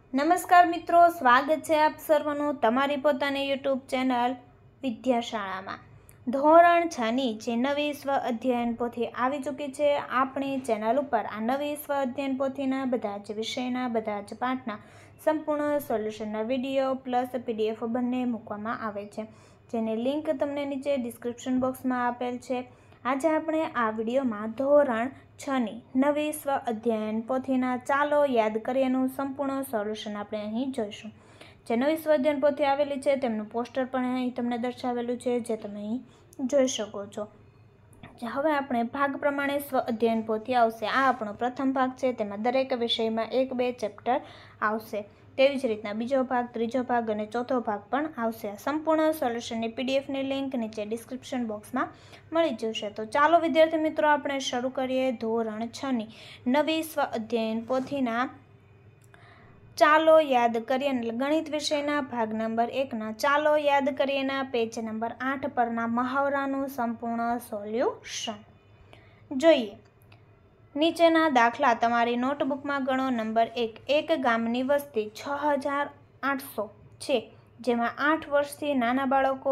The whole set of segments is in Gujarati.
નમસ્કાર મિત્રો, સ્વાગત છે આપ સર્વનું તમારી પોતાની યુટ્યુબ ચેનલ વિદ્યાશાળામાં। ધોરણ 6ની જે નવી સ્વ અધ્યયન પોથી આવી ચૂકી છે આપણી ચેનલ ઉપર આ નવી સ્વ અધ્યયન પોથીના બધા જ વિષયના બધા જ પાઠના સંપૂર્ણ સોલ્યુશનના વિડીયો પ્લસ PDF બંને મૂકવામાં આવે છે, જેની લિંક તમને નીચે ડિસ્ક્રિપ્શન બોક્સમાં આપેલ છે। આજે આપણે આ વિડીયોમાં ધોરણ 6ની નવી સ્વ અધ્યયન પોથીના ચાલો યાદ કરીએનું સંપૂર્ણ સોલ્યુશન આપણે અહીં જોઈશું। જે નવી સ્વ અધ્યયન પોથી આવેલી છે તેમનું પોસ્ટર પણ અહીં તમને દર્શાવેલું છે, જે તમે અહીં જોઈ શકો છો। હવે આપણે ભાગ પ્રમાણે સ્વ અધ્યયન પોથી આવશે। આ આપણો પ્રથમ ભાગ છે, તેમાં દરેક વિષયમાં 1-2 ચેપ્ટર આવશે। તેવી જ રીતના બીજો ભાગ, ત્રીજો ભાગ અને ચોથો ભાગ પણ આવશે। સંપૂર્ણ સોલ્યુશનની PDFની લિંક નીચે ડિસ્ક્રિપ્શન બોક્સમાં મળી જશે। તો ચાલો વિદ્યાર્થી મિત્રો આપણે શરૂ કરીએ ધોરણ 6ની નવી સ્વ અધ્યયન પોથીના ચાલો યાદ કરીએ ગણિત વિષયના ભાગ નંબર 1ના ચાલો યાદ કરીએના પેજ નંબર 8 પરના મહાવરાનું સંપૂર્ણ સોલ્યુશન જોઈએ। નીચેના દાખલા તમારી નોટબુકમાં ગણો। નંબર 1, એક ગામની વસ્તી 6800 છે, જેમાં 8 વર્ષથી નાના બાળકો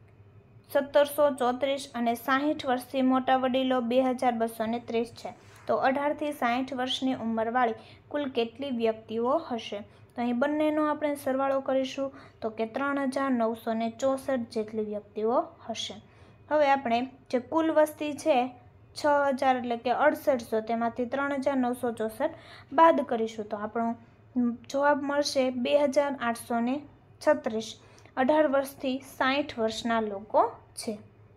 1734 અને 60 વર્ષથી મોટા વડીલો 2230 છે, તો 18 થી 60 વર્ષની ઉંમરવાળી કુલ કેટલી વ્યક્તિઓ હશે? તો અહીં બંનેનો આપણે સરવાળો કરીશું તો કે 3964 જેટલી વ્યક્તિઓ હશે। હવે આપણે જે કુલ વસ્તી છે 6000 એટલે કે 6800, તેમાંથી 3964 બાદ કરીશું તો આપણો જવાબ મળશે 2836। 18 વર્ષથી 60 વર્ષના લોકો છે।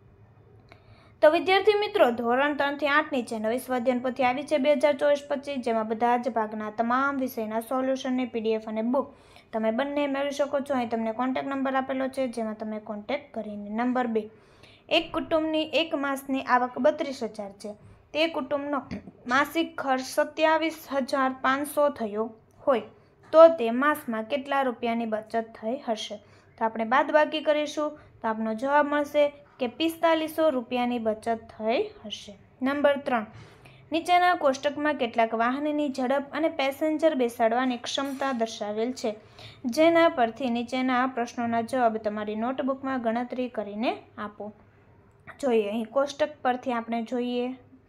તો વિદ્યાર્થી મિત્રો ધોરણ 3 થી 8 ની જે નવી સ્વ અધ્યયન પોથી આવી છે 2024-25, જેમાં બધા જ ભાગના તમામ વિષયના સોલ્યુશનની PDF અને બુક તમે બંને મેળવી શકો છો। અહીં તમને કોન્ટેક્ટ નંબર આપેલો છે, જેમાં તમે કોન્ટેક્ટ કરીને। નંબર 2, એક કુટુંબની એક માસની આવક 32000 છે, તે કુટુંબનો માસિક ખર્ચ 27500 થયો હોય તો તે માસમાં કેટલા રૂપિયાની બચત થઈ હશે? તો આપણે બાદબાકી કરીશું તો આપનો જવાબ મળશે કે 4500 રૂપિયાની બચત થઈ હશે। નંબર 3, નીચેના કોષ્ટકમાં કેટલાક વાહનની ઝડપ અને પેસેન્જર બેસાડવાની ક્ષમતા દર્શાવેલ છે, જેના પરથી નીચેના પ્રશ્નોના જવાબ તમારી નોટબુકમાં ગણતરી કરીને આપો। જોઈએ અહીં કોષ્ટક પરથી આપણે જોઈએ।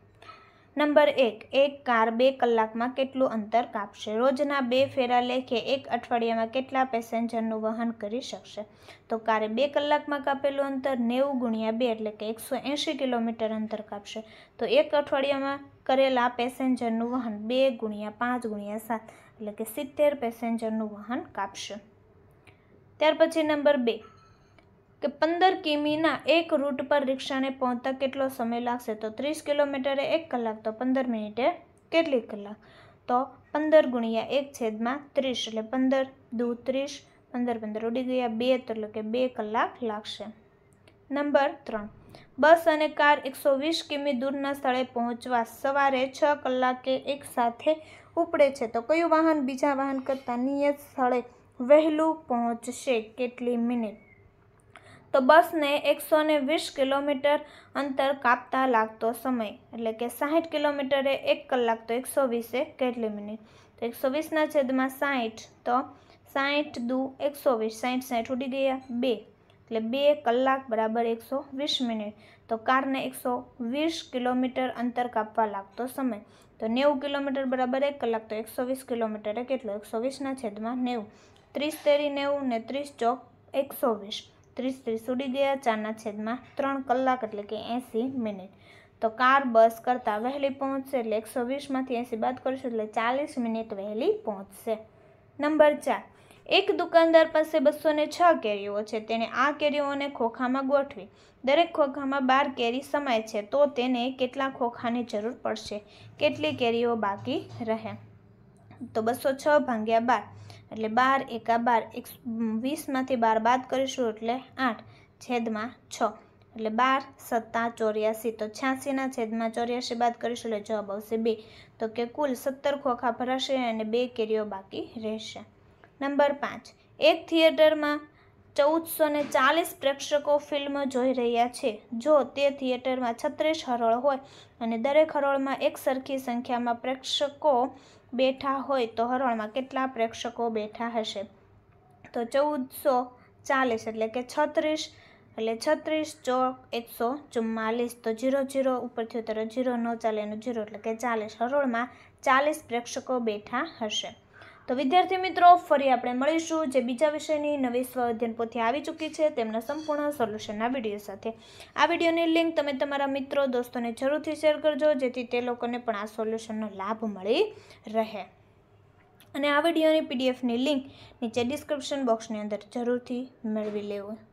નંબર 1, એક કાર 2 કલાકમાં કેટલું અંતર કાપશે? રોજના 2 ફેરા લેખે એક અઠવાડિયામાં કેટલા પેસેન્જરનું વહન કરી શકશે? તો કારે 2 કલાકમાં કાપેલું અંતર 90 × 2 એટલે કે 180 કિલોમીટર અંતર કાપશે, તો એક અઠવાડિયામાં કરેલા પેસેન્જરનું વહન 2 × 5 × 7 એટલે કે 70 પેસેન્જરનું વહન કાપશે। ત્યાર પછી નંબર 2 કે 15 કિમીના એક રૂટ પર રિક્ષાને પહોંચતા કેટલો સમય લાગશે? તો 30 કિલોમીટરે 1 કલાક, તો 15 મિનિટે કેટલી કલાક? તો 15 × 1/30 એટલે 15 દુ 30, 15 ઉડી ગયા 2, તો એટલે કે 2 કલાક લાગશે। નંબર 3, બસ અને કાર 120 કિમી દૂરના સ્થળે પહોંચવા સવારે 6 કલાકે એક સાથે ઉપડે છે, તો કયું વાહન બીજા વાહન કરતાં નિયત સ્થળે વહેલું પહોંચશે? કેટલી મિનિટ? તો બસને 120 કિલોમીટર અંતર કાપતા લાગતો સમય એટલે કે 60 કિલોમીટરે 1 કલાક, તો 120 કેટલી મિનિટ? તો 120/60, તો 60 દુ 120, 60 ઉડી ગયા 2, એટલે 2 કલાક બરાબર 120 મિનિટ। તો કારને 120 કિલોમીટર અંતર કાપવા લાગતો સમય, તો 90 કિલોમીટર બરાબર 1 કલાક, તો 120 કિલોમીટરે કેટલો? 120/90, 30 તેરી 90 ને 30 ચોક 120, 30 ઉડી ગયા 4/3 કલાક એટલે કે 80 મિનિટ। તો કાર બસ કરતાં વહેલી પહોંચશે એટલે 120માંથી 80 બાદ કરીશું એટલે 40 મિનિટ વહેલી પહોંચશે। નંબર 4, એક દુકાનદાર પાસે 206 કેરીઓ છે, તેને આ કેરીઓને ખોખામાં ગોઠવી દરેક ખોખામાં 12 કેરી સમાય છે, તો તેને કેટલા ખોખાની જરૂર પડશે? કેટલી કેરીઓ બાકી રહે? તો 206 ભાગ્યા 12 એટલે 12 એકા 12, 20માંથી 12 બાદ કરીશું એટલે 8/6 એટલે 12 × 7 = 84, તો 86/84 બાદ કરીશું એટલે જવાબ આવશે 2, તો કે કુલ 17 ખોખા ભરાશે અને 2 કેરીઓ બાકી રહેશે। નંબર 5, એક થિયેટરમાં 1440 પ્રેક્ષકો ફિલ્મ જોઈ રહ્યા છે, જો તે થિયેટરમાં 36 હરોળ હોય અને દરેક હરોળમાં એક સરખી સંખ્યામાં પ્રેક્ષકો બેઠા હોય તો હરોળમાં કેટલા પ્રેક્ષકો બેઠા હશે? તો 1440 એટલે કે 36, એટલે 36 ચોક 144, તો 0 ઉપરથી ઉતારો 0 ન ચાલે એનું 0 એટલે કે 40. હરોળમાં 40 પ્રેક્ષકો બેઠા હશે. તો વિદ્યાર્થી મિત્રો, ફરી આપણે મળીશું જે બીજા વિષયની નવી સ્વ-અધ્યયન પોથી આવી ચૂકી છે તેમના સંપૂર્ણ સોલ્યુશનના વિડીયો સાથે. આ વિડીયોની લિંક તમે તમારા મિત્રો દોસ્તોને જરૂરથી શેર કરજો જેથી તે લોકોને પણ આ સોલ્યુશનનો લાભ મળી રહે. અને આ વિડીયોની પીડીએફની લિંક નીચે ડિસ્ક્રિપ્શન બોક્સની અંદર જરૂરથી મેળવી લેવું.